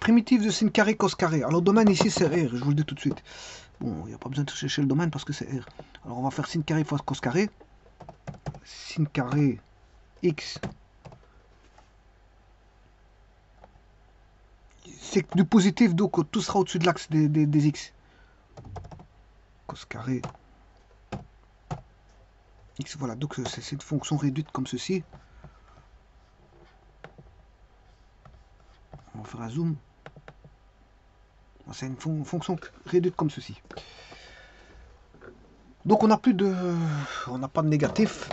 primitive de sin carré cos carré. Alors, le domaine ici, c'est R, je vous le dis tout de suite. Bon, il n'y a pas besoin de chercher le domaine parce que c'est R. Alors, on va faire sin carré fois cos carré. Sin carré x. C'est du positif, donc tout sera au-dessus de l'axe des x. Cos carré x, voilà. Donc, c'est une fonction réduite comme ceci. On va faire un zoom. C'est une fonction réduite comme ceci. Donc on n'a plus de... On n'a pas de négatif.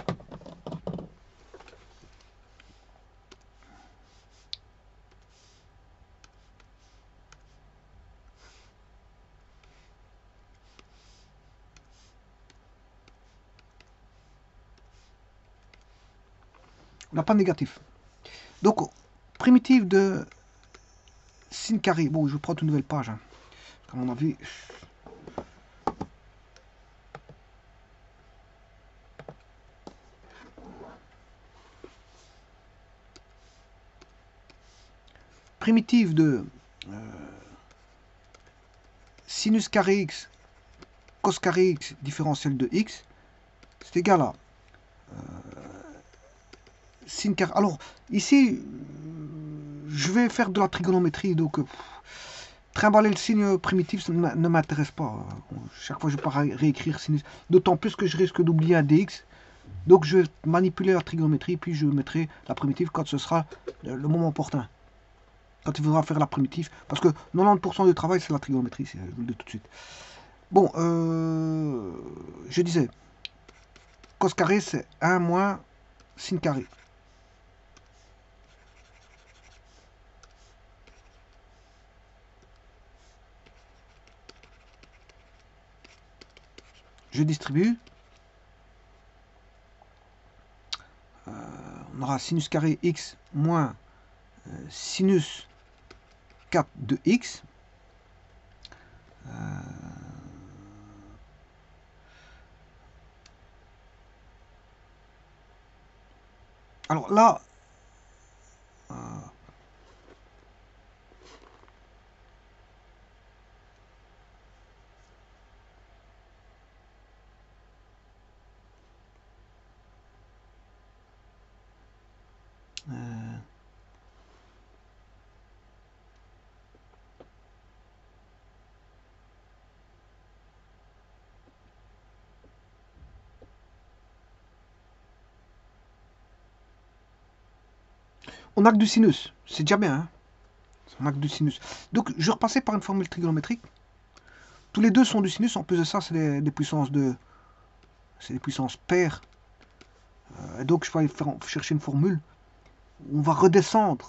On n'a pas de négatif. Donc, primitive de sin carré. Bon, je prends une nouvelle page. Hein. À mon avis... Primitive de sinus carré x, cos carré x, différentiel de x, c'est égal à sin carré. Alors, ici, je vais faire de la trigonométrie, donc trimballer le signe primitif ça ne m'intéresse pas. Chaque fois, je vais pas réécrire sinus. D'autant plus que je risque d'oublier un dx. Donc, je vais manipuler la trigonométrie, puis je mettrai la primitive quand ce sera le moment opportun. Quand il faudra faire la primitive. Parce que 90% du travail, c'est la trigonométrie, je vous le dis tout de suite. Bon, je disais, cos carré, c'est 1 moins sin carré. Je distribue. On aura sinus carré x moins sinus 4 de x. Alors là, on a que du sinus. C'est déjà bien. Hein, on a que du sinus. Donc, je repassais par une formule trigonométrique. Tous les deux sont du sinus. En plus de ça, c'est des puissances de... C'est des puissances paires. Donc, je vais aller chercher une formule. On va redescendre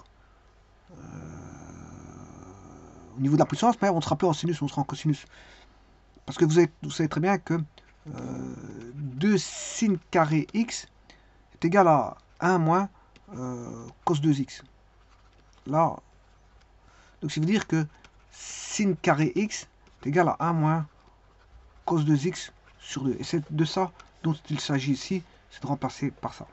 au niveau de la puissance, mais on ne sera plus en sinus, on sera en cosinus. Parce que vous savez très bien que 2 sin carré x est égal à 1 moins cos 2x. Là, donc ça veut dire que sin carré x est égal à 1 moins cos 2x sur 2. Et c'est de ça dont il s'agit ici, c'est de remplacer par ça.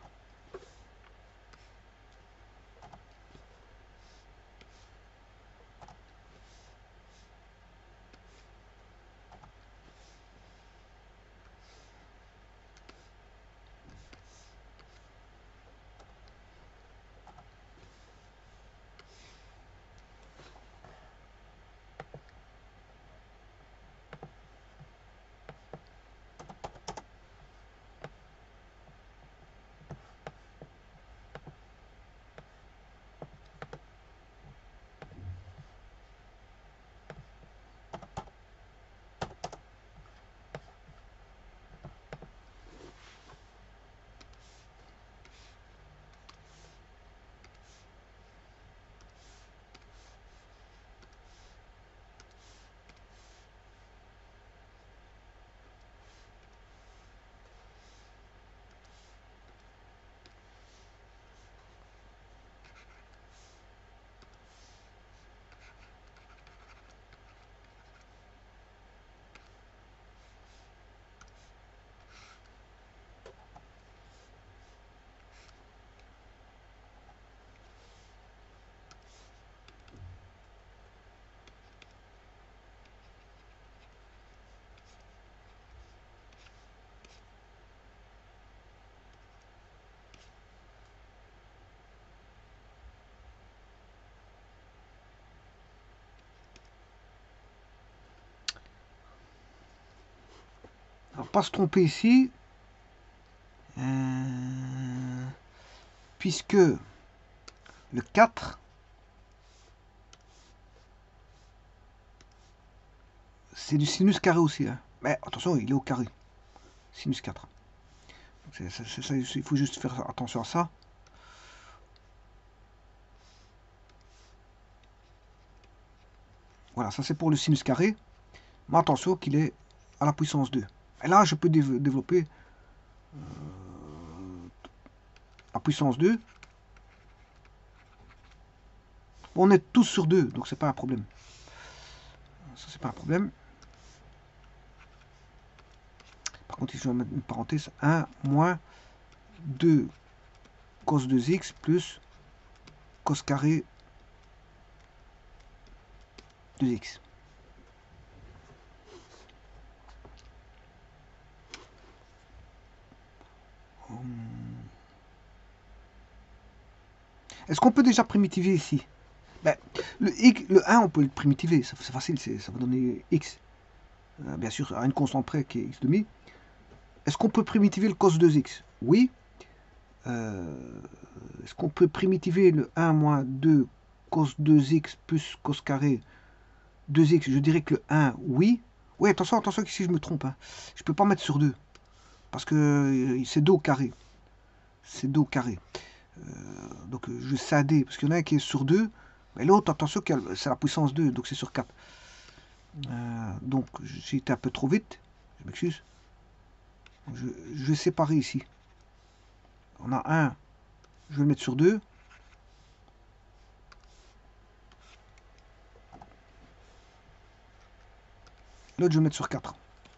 va pas se tromper ici. Puisque le 4, c'est du sinus carré aussi. Hein. Mais attention, il est au carré. Sinus 4. Il faut juste faire attention à ça. Voilà, ça c'est pour le sinus carré. Mais attention qu'il est à la puissance 2. Et là, je peux développer la puissance 2. On est tous sur 2, donc c'est pas un problème. Ça, c'est pas un problème. Par contre, ici, je vais mettre une parenthèse. 1 moins 2 cos 2x plus cos carré 2x. Est-ce qu'on peut déjà primitiver ici? Ben, le 1, on peut le primitiver, c'est facile, ça va donner x. Bien sûr, à une constante près qui est x demi. Est-ce qu'on peut primitiver le cos 2x? Oui. Est-ce qu'on peut primitiver le 1 moins 2 cos 2x plus cos carré 2x? Je dirais que le 1, oui. Oui, attention qu'ici je me trompe. Hein. Je ne peux pas mettre sur 2. Parce que c'est 2 au carré. C'est 2 au carré. Donc je sais à D, parce qu'il y en a un qui est sur 2. Mais l'autre, attention, c'est la puissance 2, donc c'est sur 4. Donc j'ai été un peu trop vite. Je m'excuse. Je vais séparer ici. On a un, je vais le mettre sur 2. L'autre, je vais le mettre sur 4.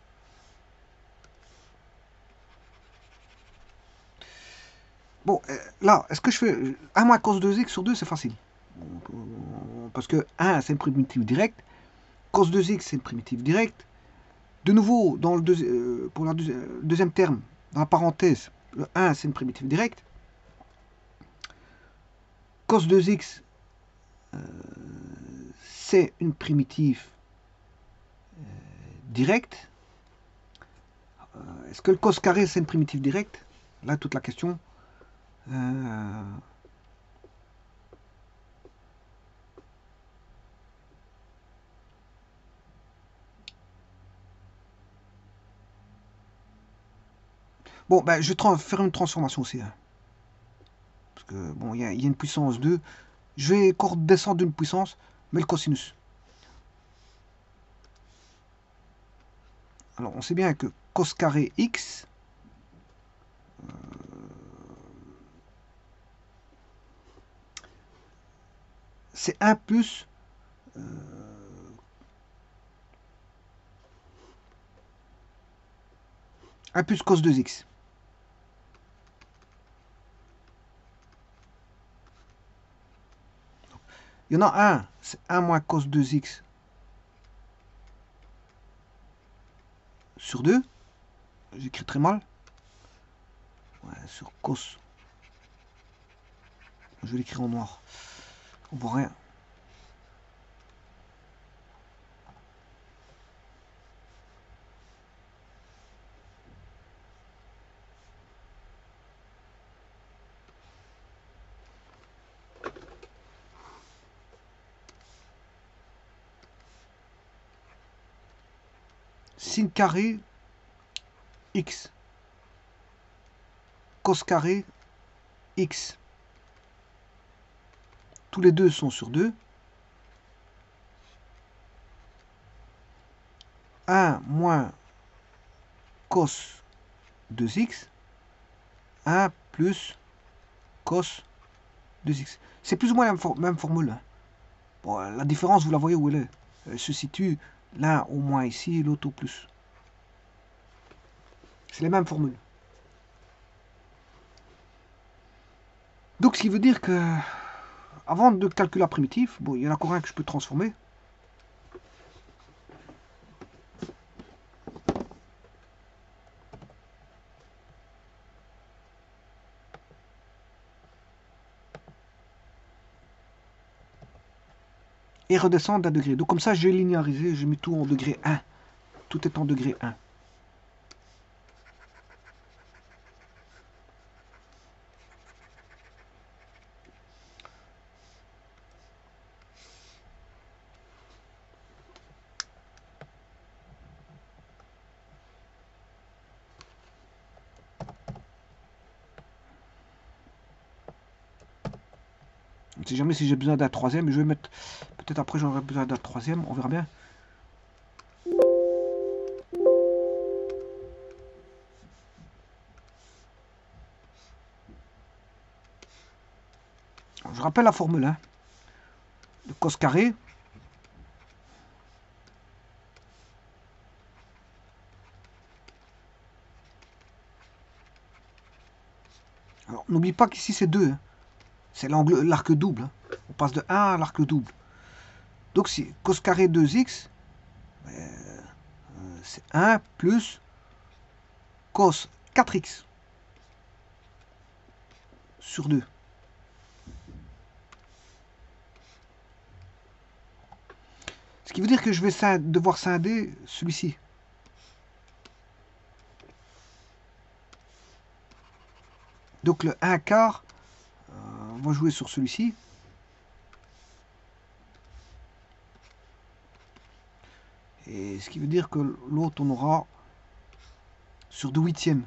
Bon, là, est-ce que je fais 1 moins cos 2x sur 2, c'est facile. Parce que 1, c'est une primitive directe. Cos 2x, c'est une primitive directe. De nouveau, dans le pour le deuxième terme, dans la parenthèse, le 1, c'est une primitive directe. Cos 2x, c'est une primitive directe. Est-ce que le cos carré, c'est une primitive directe? Là, toute la question. Bon, ben, je vais faire une transformation aussi. Hein. Parce que, bon, il y a une puissance 2. Je vais encore descendre d'une puissance, mais le cosinus. Alors, on sait bien que cos carré x, c'est 1 plus 1 plus cos 2x. Il y en a un, c'est 1 moins cos 2x sur 2. J'écris très mal. Ouais, sur cos. Je vais l'écrire en noir. On voit rien. Sin carré x. Cos carré x. Tous les deux sont sur 2. 1 moins cos 2x. 1 plus cos 2x. C'est plus ou moins la même formule. Hein. Bon, la différence, vous la voyez où elle est. Elle se situe l'un au moins ici et l'autre au plus. C'est les mêmes formules. Donc, ce qui veut dire que, avant de calculer la primitive, bon, il y en a encore un que je peux transformer. Et redescendre d'un degré. Donc, comme ça, j'ai linéarisé, j'ai mis tout en degré 1. Tout est en degré 1. ne sais jamais si j'ai besoin d'un troisième. Je vais mettre... Peut-être après j'aurai besoin d'un troisième. On verra bien. Je rappelle la formule. Hein. Le cos carré. Alors, n'oublie pas qu'ici c'est 2. Hein. C'est l'arc double. Hein. On passe de 1 à l'arc double. Donc, si cos carré 2x, c'est 1 plus cos 4x sur 2. Ce qui veut dire que je vais devoir scinder celui-ci. Donc le 1 quart va jouer sur celui-ci. Et ce qui veut dire que l'autre, on aura sur 2 huitièmes.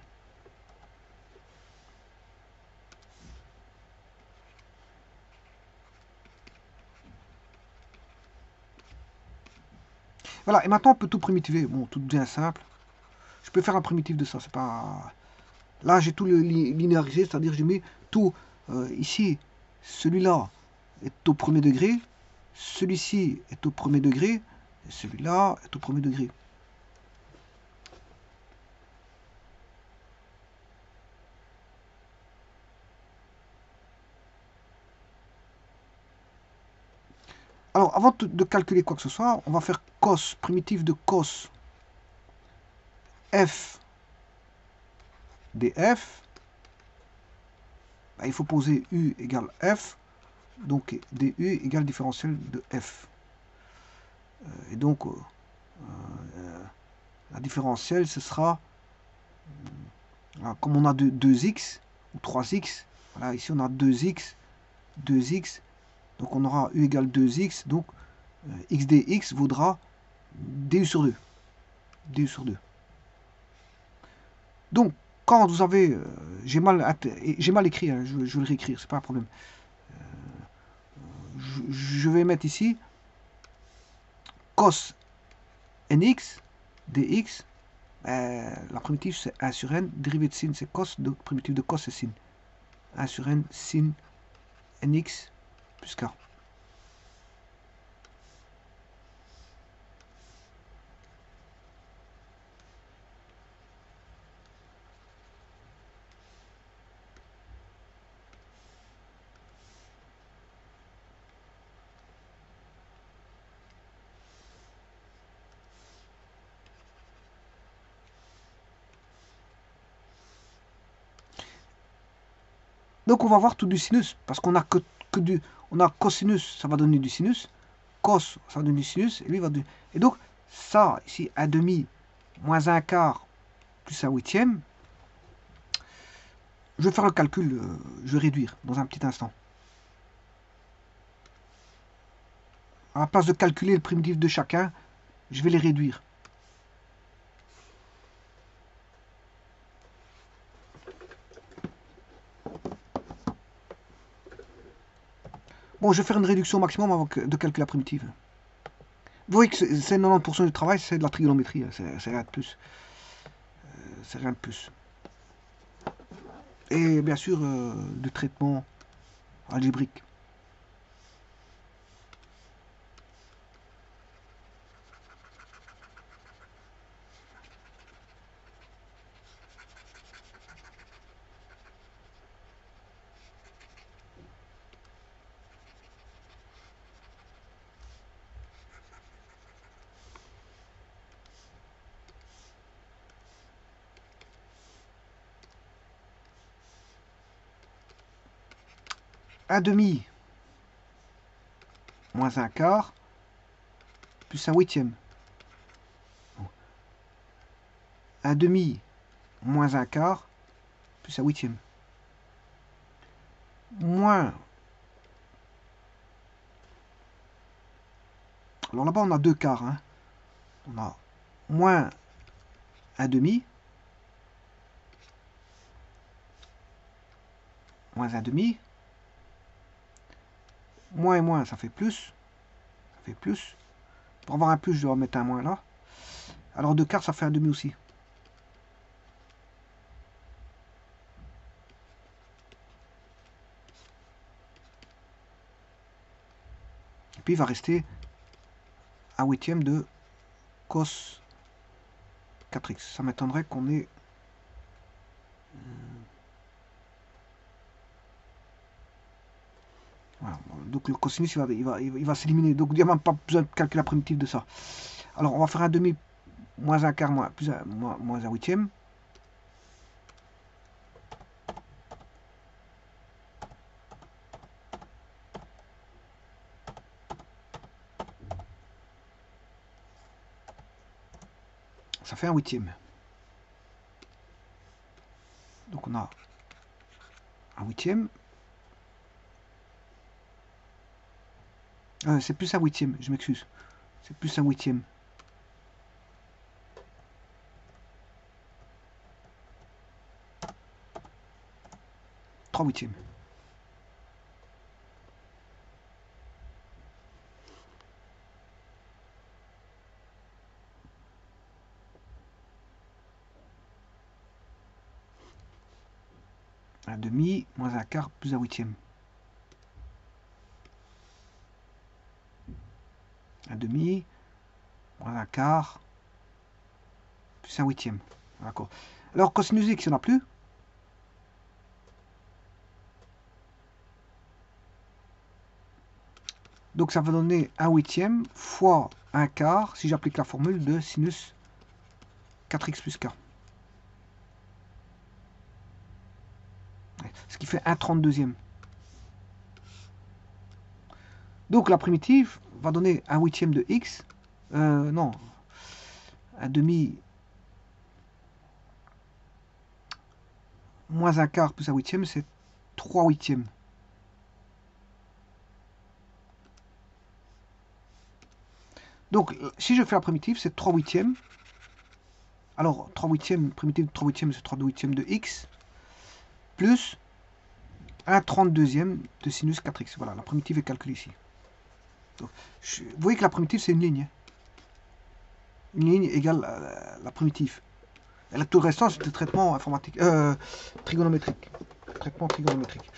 Voilà, et maintenant on peut tout primitiver. Bon, tout bien simple. Je peux faire un primitif de ça, c'est pas... Là, j'ai tout linéarisé, c'est-à-dire j'ai mis tout ici. Celui-là est au premier degré. Celui-ci est au premier degré. Et celui-là est au premier degré. Alors, avant de calculer quoi que ce soit, on va faire cos, primitif de cos f df. Il faut poser u égale f. Donc, du égale différentiel de f. Et donc, la différentielle, ce sera, comme on a 2x ou 3x, voilà, ici on a 2x, 2x, donc on aura u égale 2x, donc x dx vaudra du sur 2. du sur 2. Donc, quand vous avez, j'ai mal écrit, hein, je vais le réécrire, c'est pas un problème. Je vais mettre ici cos nx dx. La primitive c'est 1 sur n, dérivée de sin c'est cos, donc primitive de cos c'est sin. 1 sur n sin nx plus k. Donc on va voir tout du sinus, parce qu'on a que du... On a cosinus, ça va donner du sinus. Cos, ça va donner du sinus. Et lui va donner... Et donc, ça, ici, 1 demi, moins 1 quart, plus 1 huitième. Je vais faire le calcul, je vais réduire dans un petit instant. À la place de calculer le primitif de chacun, je vais les réduire. Bon, je vais faire une réduction au maximum avant de calculer la primitive. Vous voyez que c'est 90% du travail, c'est de la trigonométrie, c'est rien de plus. C'est rien de plus. Et bien sûr, du traitement algébrique. Un demi moins un quart plus un huitième. Un demi moins un quart plus un huitième. Moins. Alors là-bas, on a 2 quarts. Hein. On a moins un demi. Moins un demi. Moins et moins, ça fait plus. Ça fait plus. Pour avoir un plus, je dois mettre un moins là. Alors 2 quarts, ça fait un demi aussi. Et puis il va rester un huitième de cos 4x. Ça m'étonnerait qu'on ait... Voilà. Donc le cosinus il va s'éliminer. Donc il n'y a même pas besoin de calculer la primitive de ça. Alors on va faire un demi moins un quart moins un huitième. Ça fait un huitième. Donc on a un huitième. C'est plus un huitième, je m'excuse. C'est plus un huitième. Trois huitièmes. Un demi, moins un quart, plus un huitième. Un demi, moins un quart, plus un huitième. D'accord. Alors, cosinus x, il n'y en a plus. Donc, ça va donner un huitième fois un quart, si j'applique la formule de sinus 4x plus k. Ce qui fait un 32e. Donc, la primitive va donner un huitième de x. Non, un demi moins un quart plus un huitième, c'est 3 huitièmes. Donc, si je fais la primitive, c'est 3 huitièmes. Alors, 3 huitièmes, primitive de 3 huitièmes, c'est 3 huitièmes de x, plus un 32e de sinus 4x. Voilà, la primitive est calculée ici. Donc, vous voyez que la primitive, c'est une ligne. Hein. Une ligne égale la primitive. Et tout le restant, c'est le traitement informatique, trigonométrique. Traitement trigonométrique.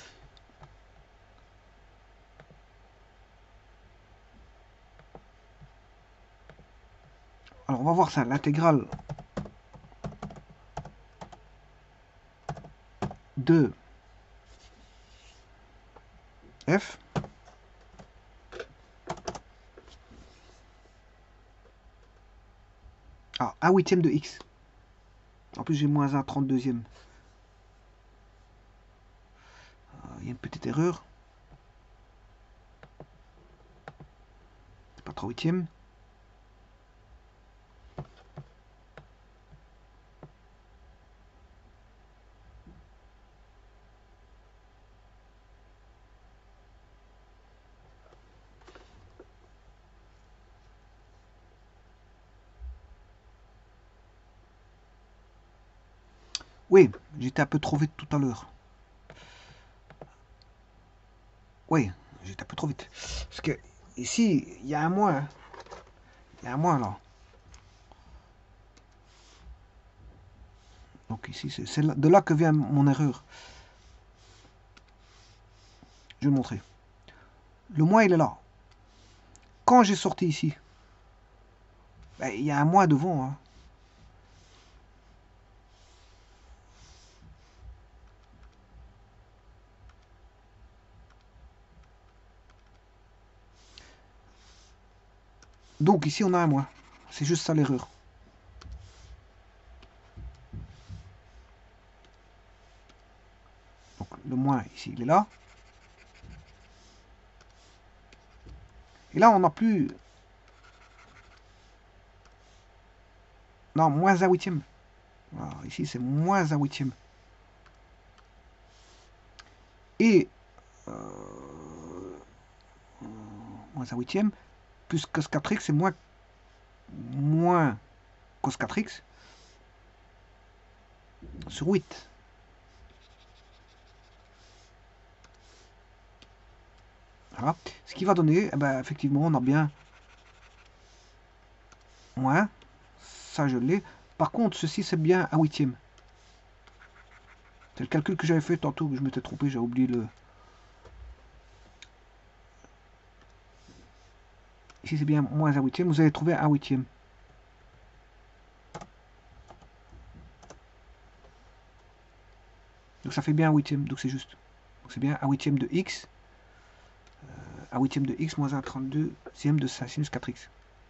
Alors, on va voir ça. L'intégrale de f un huitième de x. En plus, j'ai moins un 32e. Il y a une petite erreur. Pas 3 huitièmes. Oui, j'étais un peu trop vite tout à l'heure. Oui, j'étais un peu trop vite. Parce que ici, il y a un moins. Hein. Il y a un moins là. Donc ici, c'est de là que vient mon erreur. Je vais le montrer. Le moins, il est là. Quand j'ai sorti ici, ben, il y a un moins devant. Hein. Donc ici, on a un moins. C'est juste ça l'erreur. Donc le moins, ici, il est là. Et là, on n'a plus... Non, moins un huitième. Alors, ici, c'est moins un huitième. Et... moins un huitième. Plus cos 4x, c'est moins cos 4x sur 8. Voilà. Ce qui va donner, eh ben, effectivement, on a bien moins. Ça, je l'ai. Par contre, ceci, c'est bien un huitième. C'est le calcul que j'avais fait tantôt, que je m'étais trompé, j'ai oublié le... Ici, c'est bien moins un huitième. Vous allez trouver un huitième. Donc, ça fait bien un huitième. Donc, c'est juste. Donc, c'est bien un huitième de x. Un huitième de x moins un 32e de sinus 4x.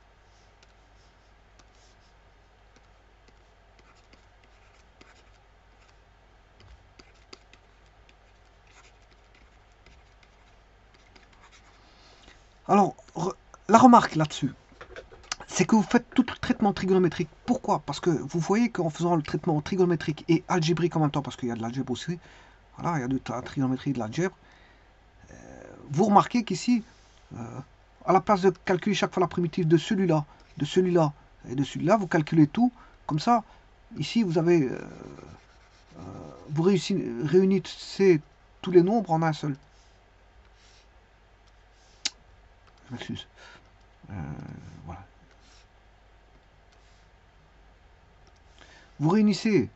Alors, la remarque là-dessus, c'est que vous faites tout le traitement trigonométrique. Pourquoi? Parce que vous voyez qu'en faisant le traitement trigonométrique et algébrique en même temps, parce qu'il y a de l'algèbre aussi, voilà, il y a de la trigonométrie et de l'algèbre, vous remarquez qu'ici, à la place de calculer chaque fois la primitive de celui-là et de celui-là, vous calculez tout. Comme ça, ici, vous avez, vous réunissez tous les nombres en un seul. Je m'excuse. Voilà. Vous réunissez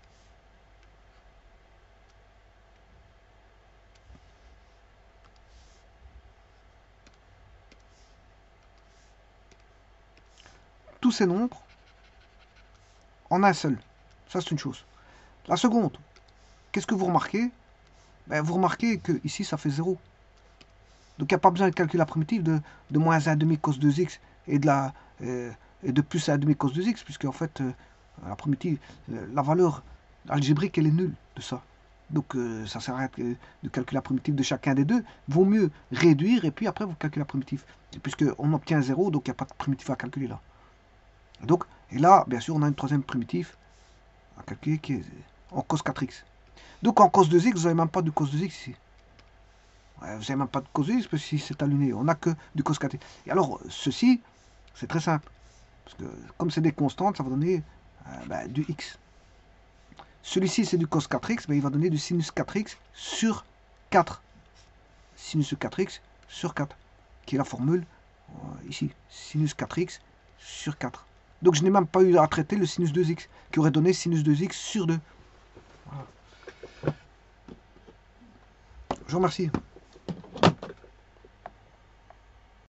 tous ces nombres en un seul. Ça, c'est une chose. La seconde, qu'est-ce que vous remarquez? Ben, vous remarquez que ici, ça fait 0. Donc, il n'y a pas besoin de calculer la primitive de moins 1 demi cos 2x et de plus 1 demi cos 2x, puisque en fait, la primitive, la valeur algébrique, elle est nulle de ça. Donc, ça sert à rien de calculer la primitive de chacun des deux. Vaut mieux réduire et puis après, vous calculez la primitive. Puisqu'on obtient 0, donc il n'y a pas de primitive à calculer là. Donc, et là, bien sûr, on a une troisième primitive à calculer qui est en cos 4x. Donc, en cos 2x, vous n'avez même pas du cos 2x ici. Vous n'avez même pas de cos 2x parce que si c'est aligné, on n'a que du cos 4x. Et alors, ceci, c'est très simple. Parce que comme c'est des constantes, ça va donner du x. Celui-ci, c'est du cos 4x, mais il va donner du sinus 4x sur 4. Sinus 4x sur 4, qui est la formule ici. Sinus 4x sur 4. Donc je n'ai même pas eu à traiter le sinus 2x, qui aurait donné sinus 2x sur 2. Voilà. Je vous remercie.